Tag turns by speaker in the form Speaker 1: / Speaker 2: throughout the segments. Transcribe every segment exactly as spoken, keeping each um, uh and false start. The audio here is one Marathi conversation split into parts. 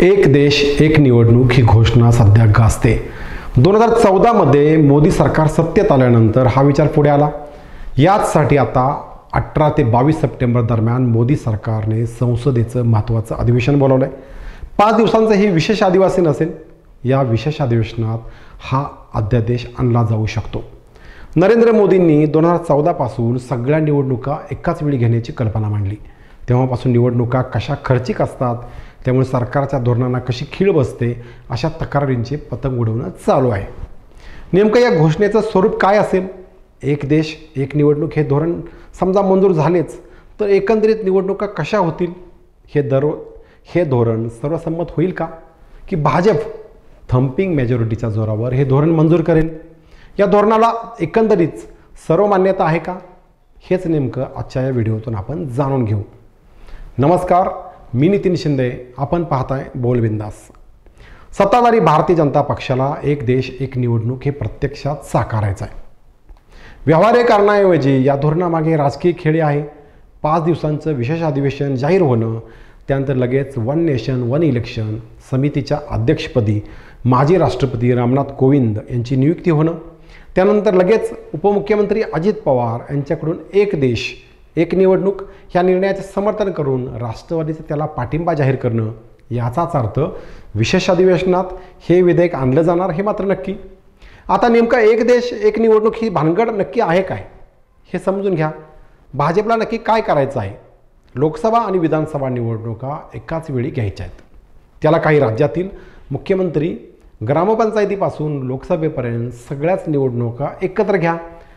Speaker 1: एक देश एक निवडणूक ही घोषणा सध्या गाजते। दोन हजार चौदामध्ये मोदी सरकार सत्तेत आल्यानंतर हा विचार पुढे आला। याचसाठी आता अठरा ते बावीस सप्टेंबर दरम्यान मोदी सरकारने संसदेचं महत्त्वाचं अधिवेशन बोलावलं आहे। पाच दिवसांचं हे विशेष अधिवेशन असेल। या विशेष अधिवेशनात हा अध्यादेश आणला जाऊ शकतो। नरेंद्र मोदींनी दोन हजार चौदापासून सगळ्या निवडणुका एकाच वेळी घेण्याची कल्पना मांडली। तेव्हापासून निवडणुका कशा खर्चिक असतात, त्यामुळे सरकारच्या धोरणांना कशी खीळ बसते, अशा तक्रारींचे पतंग उडवणं चालू आहे। नेमकं या घोषणेचं स्वरूप काय असेल? एक देश एक निवडणूक हे धोरण समजा मंजूर झालेच, तर एकंदरीत निवडणुका कशा होतील? हे दर हे धोरण सर्वसंमत होईल का, की भाजप थम्पिंग मेजॉरिटीच्या जोरावर हे धोरण मंजूर करेल? या धोरणाला एकंदरीत सर्व मान्यता आहे का? हेच नेमकं आजच्या या व्हिडिओतून आपण जाणून घेऊ। नमस्कार, मी नितीन शिंदे, आपण पाहताय बोल बिंदास। सत्ताधारी भारतीय जनता पक्षाला एक देश एक निवडणूक हे प्रत्यक्षात साकारायचं आहे। व्यवहार्य कारणाऐवजी या धोरणामागे राजकीय खेळी आहे। पाच दिवसांचं विशेष अधिवेशन जाहीर होणं, त्यानंतर लगेच वन नेशन वन इलेक्शन समितीच्या अध्यक्षपदी माजी राष्ट्रपती रामनाथ कोविंद यांची नियुक्ती होणं, त्यानंतर लगेच उपमुख्यमंत्री अजित पवार यांच्याकडून एक देश एक निवडणूक ह्या निर्णयाचे समर्थन करून राष्ट्रवादीचं त्याला पाठिंबा जाहीर करणं, याचाच अर्थ विशेष अधिवेशनात हे विधेयक आणलं जाणार हे मात्र नक्की। आता नेमका एक देश एक निवडणूक ही भानगड नक्की आहे काय, हे समजून घ्या। भाजपला नक्की काय करायचं आहे? लोकसभा आणि विधानसभा निवडणुका एकाच वेळी घ्यायच्या आहेत। त्याला काही राज्यातील मुख्यमंत्री ग्रामपंचायतीपासून लोकसभेपर्यंत सगळ्याच निवडणुका एकत्र घ्या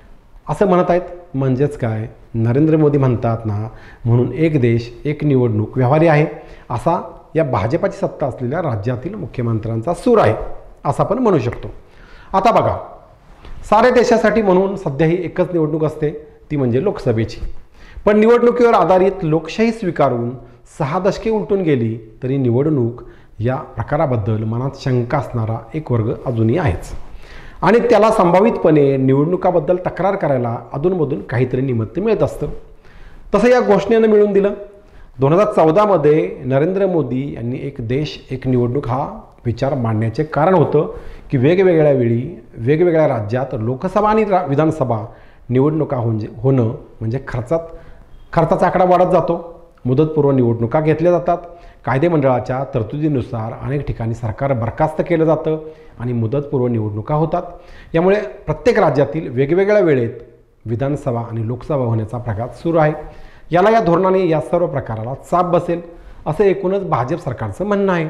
Speaker 1: असं म्हणत आहेत। म्हणजेच काय, नरेंद्र मोदी म्हणतात ना, म्हणून एक देश एक निवडणूक व्यवहार्य आहे असा या भाजपाची सत्ता असलेल्या राज्यातील मुख्यमंत्र्यांचा सूर आहे असं आपण म्हणू शकतो। आता बघा, साऱ्या देशासाठी म्हणून सध्या ही एकच निवडणूक असते, ती म्हणजे लोकसभेची। पण निवडणुकीवर आधारित लोकशाही स्वीकारून सहा दशके उलटून गेली तरी निवडणूक या प्रकाराबद्दल मनात शंका असणारा एक वर्ग अजूनही आहेच, आणि त्याला संभावितपणे निवडणुकाबद्दल तक्रार करायला अधूनमधून काहीतरी निमित्त मिळत असतं। तसं या घोषणेनं मिळून दिलं। दोन हजार चौदामध्ये नरेंद्र मोदी यांनी एक देश एक निवडणूक हा विचार मांडण्याचे कारण होतं की वेगवेगळ्या वेळी वेगवेगळ्या राज्यात लोकसभा आणि विधानसभा निवडणुका म्हणजे होणं म्हणजे खर्चात खर्चाचा आकडा वाढत जातो। मुदतपूर्व निवडणुका घेतल्या जातात। कायदेमंडळाच्या तरतुदीनुसार अनेक ठिकाणी सरकार बरखास्त केलं जातं आणि मुदतपूर्व निवडणुका होतात। यामुळे प्रत्येक राज्यातील वेगवेगळ्या वेळेत विधानसभा आणि लोकसभा होण्याचा प्रकार सुरू आहे। याला या धोरणाने या सर्व प्रकाराला चाप बसेल असं एकूणच भाजप सरकारचं म्हणणं आहे।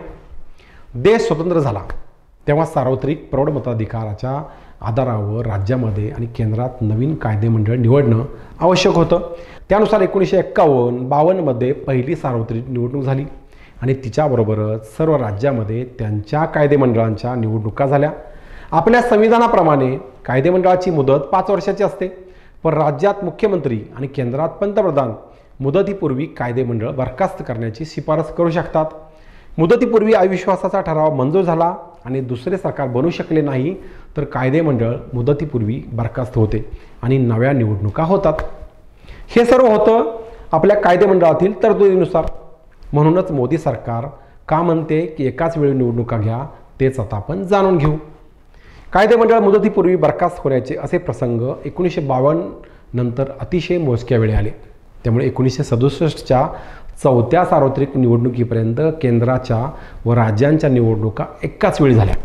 Speaker 1: देश स्वतंत्र झाला तेव्हा सार्वत्रिक प्रौढ मताधिकाराच्या आधारावर राज्यामध्ये आणि केंद्रात नवीन कायदेमंडळ निवडणं आवश्यक होतं। त्यानुसार एकोणीसशे एक्कावन्न बावन्नमध्ये पहिली सार्वत्रिक निवडणूक झाली आणि तिच्याबरोबरच सर्व राज्यामध्ये त्यांच्या कायदेमंडळांच्या निवडणुका झाल्या। आपल्या संविधानाप्रमाणे कायदेमंडळाची मुदत पाच वर्षाची असते, पण राज्यात मुख्यमंत्री आणि केंद्रात पंतप्रधान मुदतीपूर्वी कायदेमंडळ बरखास्त करण्याची शिफारस करू शकतात। मुदतीपूर्वी अविश्वासाचा ठराव मंजूर झाला आणि दुसरे सरकार बनू शकले नाही तर कायदेमंडळ मुदतीपूर्वी बरखास्त होते आणि नव्या निवडणुका होतात। हे सर्व होतं आपल्या कायदेमंडळातील तरतुदीनुसार। म्हणूनच मोदी सरकार का म्हणते की एकाच वेळी निवडणुका घ्या, तेच आता आपण जाणून घेऊ। कायदेमंडळ मुदतीपूर्वी बरखास्त होण्याचे असे प्रसंग एकोणीसशे बावन्न नंतर अतिशय मोजक्या वेळी आले। त्यामुळे एकोणीसशे सदुसष्टच्या चौथ्या सार्वत्रिक निवडणुकीपर्यंत केंद्राच्या व राज्यांच्या निवडणुका एकाच वेळी झाल्या।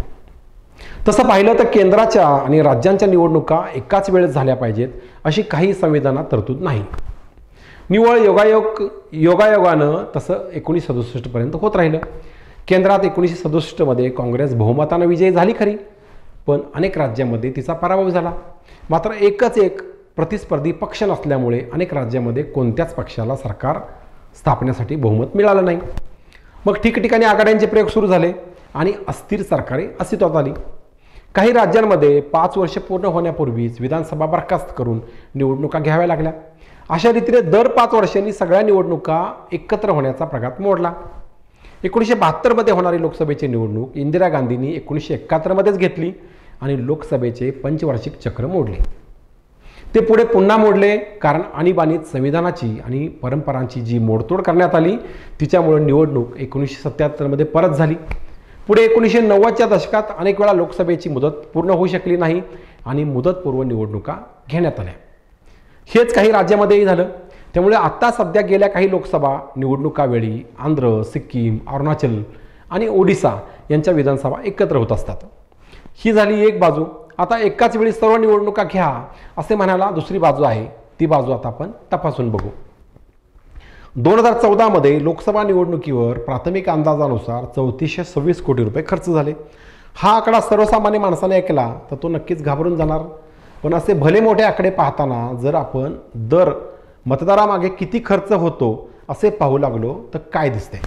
Speaker 1: तसं पाहिलं तर केंद्राच्या आणि राज्यांच्या निवडणुका एकाच वेळेस झाल्या पाहिजेत अशी काही संविधानात तरतूद नाही। निव्वळ योगायोग योगायोगानं तसं एकोणीसशे सदुसष्टपर्यंत होत राहिलं। केंद्रात एकोणीसशे सदुसष्टमध्ये काँग्रेस बहुमतानं विजयी झाली खरी, पण अनेक राज्यांमध्ये तिचा पराभव झाला। मात्र एकच एक प्रतिस्पर्धी पक्ष नसल्यामुळे अनेक राज्यामध्ये कोणत्याच पक्षाला सरकार स्थापनेसाठी बहुमत मिळालं नाही। मग ठिकठिकाणी आघाड्यांचे प्रयोग सुरू झाले आणि अस्थिर सरकारे अस्तित्वात आली। काही राज्यांमध्ये पाच वर्ष पूर्ण होण्यापूर्वीच विधानसभा बरखास्त करून निवडणुका घ्याव्या लागल्या। अशा रीतीने दर पाच वर्षांनी सगळ्या निवडणुका एकत्र होण्याचा प्रघात मोडला। एकोणीसशे बहात्तरमध्ये होणारी लोकसभेची निवडणूक इंदिरा गांधींनी एकोणीसशे एकाहत्तरमध्येच घेतली आणि लोकसभेचे पंचवार्षिक चक्र मोडले। ते पुढे पुन्हा मोडले, कारण आणीबाणीत संविधानाची आणि परंपरांची जी मोडतोड करण्यात आली तिच्यामुळे निवडणूक एकोणीसशे सत्त्याहत्तरमध्ये परत झाली. पुढे एकोणीसशे नव्वदच्या दशकात अनेक वेळा लोकसभेची मुदत पूर्ण होऊ शकली नाही आणि मुदतपूर्व निवडणुका घेण्यात आल्या. हेच काही राज्यामध्येही झालं. त्यामुळे आत्ता सध्या गेल्या काही लोकसभा निवडणुकावेळी आंध्र, सिक्कीम, अरुणाचल आणि ओडिसा यांच्या विधानसभा एकत्र होत असतात. ही झाली एक बाजू. आता एकाच वेळी सर्व निवडणुका घ्या असे म्हणायला दुसरी बाजू आहे. ती बाजू आता आपण तपासून बघू. दोन हजार चौदामध्ये लोकसभा निवडणुकीवर प्राथमिक अंदाजानुसार चौतीसशे सव्वीस कोटी रुपये खर्च झाले. हा आकडा सर्वसामान्य माणसाने ऐकला तर तो नक्कीच घाबरून जाणार. पण असे भले मोठे आकडे पाहताना जर आपण दर मतदारामागे किती खर्च होतो असे पाहू लागलो तर काय दिसते?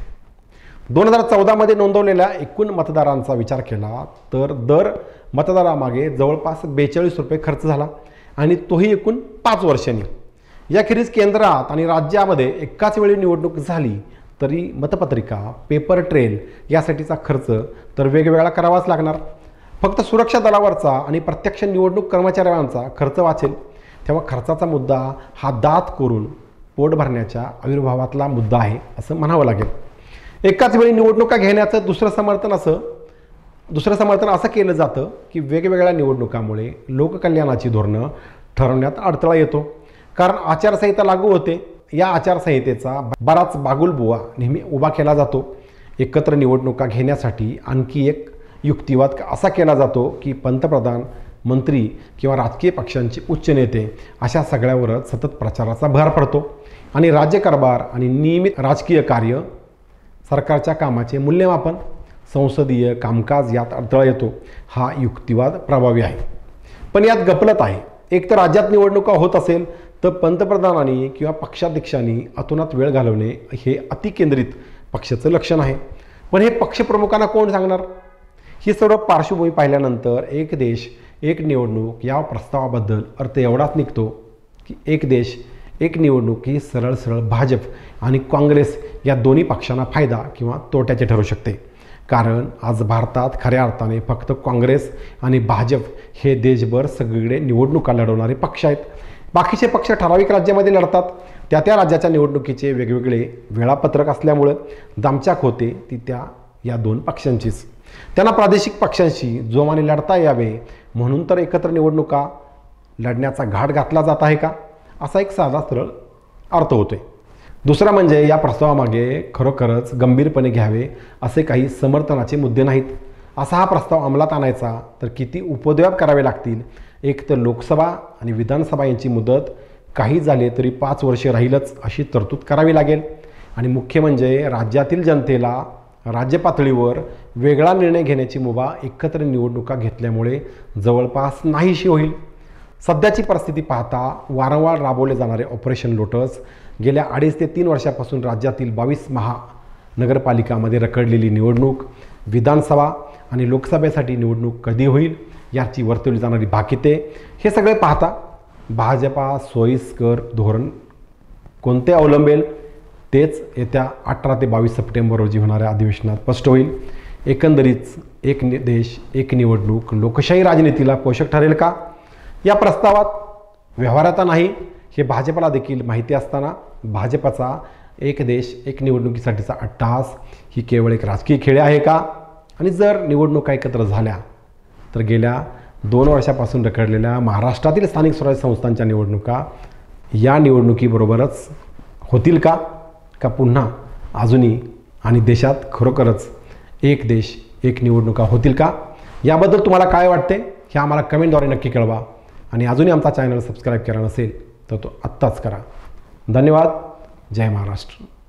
Speaker 1: दोन हजार चौदामध्ये नोंदवलेल्या एकूण मतदारांचा विचार केला तर दर मतदारामागे जवळपास बेचाळीस रुपये खर्च झाला आणि तोही एकूण पाच वर्षांनी. याखेरीज केंद्रात आणि राज्यामध्ये एकाच वेळी निवडणूक झाली तरी मतपत्रिका, पेपर ट्रेल यासाठीचा खर्च तर वेगवेगळा करावाच लागणार. फक्त सुरक्षा दलावरचा आणि प्रत्यक्ष निवडणूक कर्मचाऱ्यांचा खर्च वाचेल. तेव्हा खर्चाचा मुद्दा हा दात करून पोट भरण्याच्या आविर्भावातला मुद्दा आहे असं म्हणावं लागेल. एकाच वेळी निवडणुका घेण्याचं दुसरं समर्थन असं दुसरं समर्थन असं केलं जातं की वेगवेगळ्या निवडणुकामुळे लोककल्याणाची धोरणं ठरवण्यात अडथळा येतो. कारण आचारसंहिता लागू होते. या आचारसंहितेचा बराच बागुलबुवा नेहमी उभा केला जातो. एकत्र निवडणुका घेण्यासाठी आणखी एक युक्तिवाद असा केला जातो की पंतप्रधान, मंत्री किंवा राजकीय पक्षांचे उच्च नेते अशा सगळ्यावरच सतत प्रचाराचा भर पडतो आणि राज्यकारभार आणि नियमित राजकीय कार्य, सरकारच्या कामाचे मूल्यमापन, संसदीय कामकाज यात अडथळा येतो. हा युक्तिवाद प्रभावी आहे. पण यात गफलत आहे. एक तर राज्यात निवडणुका होत असेल तर पंतप्रधानांनी किंवा पक्षाध्यक्षांनी अतोनात वेळ घालवणे हे अतिकेंद्रित पक्षाचं लक्षण आहे. पण हे पक्षप्रमुखांना कोण सांगणार? ही सर्व पार्श्वभूमी पाहिल्यानंतर एक देश एक निवडणूक या प्रस्तावाबद्दल अर्थ एवढाच निघतो की एक देश एक निवडणूक ही सरळ सरळ भाजप आणि काँग्रेस या दोन्ही पक्षांना फायदा किंवा तोट्याचे ठरू शकते. कारण आज भारतात खऱ्या अर्थाने फक्त काँग्रेस आणि भाजप हे देशभर सगळीकडे निवडणुका लढवणारे पक्ष आहेत. बाकीचे पक्ष ठराविक राज्यामध्ये लढतात. त्या त्या राज्याच्या निवडणुकीचे वेगवेगळे वेळापत्रक असल्यामुळं दामचाक होते ती त्या या दोन पक्षांचीच. त्यांना प्रादेशिक पक्षांशी जोमाने लढता यावे म्हणून तर एकत्र निवडणुका लढण्याचा घाट घातला जात आहे का, असा एक साधा सरळ अर्थ होतोय. दुसरा म्हणजे या प्रस्तावामागे खरोखरच गंभीरपणे घ्यावे असे काही समर्थनाचे मुद्दे नाहीत. असा हा प्रस्ताव अंमलात आणायचा तर किती उपद्व्याप करावे लागतील. एक तर लोकसभा आणि विधानसभा यांची मुदत काही झाले तरी पाच वर्षे राहीलच अशी तरतूद करावी लागेल. आणि मुख्य म्हणजे राज्यातील जनतेला राज्य पातळीवर वेगळा निर्णय घेण्याची मुभा एकत्र निवडणुका घेतल्यामुळे जवळपास नाहीशी होईल. सध्याची परिस्थिती पाहता वारंवार राबवले जाणारे ऑपरेशन लोटस, गेल्या अडीच ते तीन वर्षापासून राज्यातील बावीस महानगरपालिकामध्ये रखडलेली निवडणूक, विधानसभा आणि लोकसभेसाठी निवडणूक कधी होईल याची वर्तवली जाणारी भाकिते, हे सगळे पाहता भाजपा सोयीस्कर धोरण कोणते अवलंबेल तेच येत्या अठरा ते बावीस सप्टेंबर रोजी होणाऱ्या अधिवेशनात स्पष्ट होईल. एकंदरीत एक नि देश एक निवडणूक लोकशाही राजनीतीला पोषक ठरेल का? या प्रस्तावात व्यवहारात नाही हे भाजपला देखील माहिती असताना भाजपचा एक देश एक निवडणुकीसाठीचा अट्टहास ही केवळ एक राजकीय खेळ आहे का? आणि जर निवडणुका एकत्र झाल्या तर गेल्या दोन वर्षापासून रखडलेल्या महाराष्ट्रातील स्थानिक स्वराज्य संस्थांच्या निवडणुका या निवडणुकीबरोबरच होतील का? का पुन्हा अजूनही आणि देशात खरोखरच एक देश एक निवडणुका होतील का? याबद्दल तुम्हाला काय वाटते हे आम्हाला कमेंटद्वारे नक्की कळवा. आणि अजूनही आमचा चॅनल सबस्क्राईब केला नसेल तर तो आत्ताच करा. धन्यवाद. जय महाराष्ट्र.